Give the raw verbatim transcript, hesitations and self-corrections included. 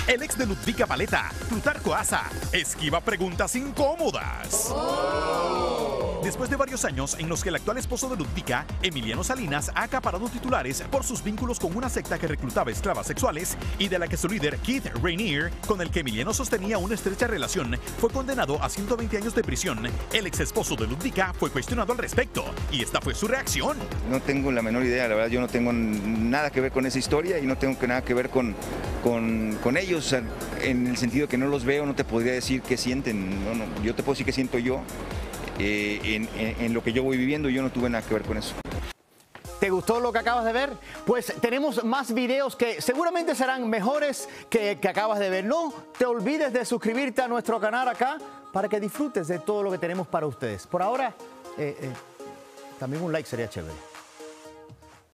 El ex de Ludvika Paleta, Plutarco Asa, esquiva preguntas incómodas. Después de varios años en los que el actual esposo de Ludvika, Emiliano Salinas, ha acaparado titulares por sus vínculos con una secta que reclutaba esclavas sexuales y de la que su líder, Keith Rainier, con el que Emiliano sostenía una estrecha relación, fue condenado a ciento veinte años de prisión. El ex esposo de Ludvika fue cuestionado al respecto y esta fue su reacción. No tengo la menor idea, la verdad yo no tengo nada que ver con esa historia y no tengo nada que ver con, con, con ellos, en el sentido que no los veo, no te podría decir qué sienten, no, no, yo te puedo decir qué siento yo. Eh, en, en, en lo que yo voy viviendo, yo no tuve nada que ver con eso. ¿Te gustó lo que acabas de ver? Pues tenemos más videos que seguramente serán mejores que, que acabas de ver. No te olvides de suscribirte a nuestro canal acá para que disfrutes de todo lo que tenemos para ustedes. Por ahora, eh, eh, también un like sería chévere.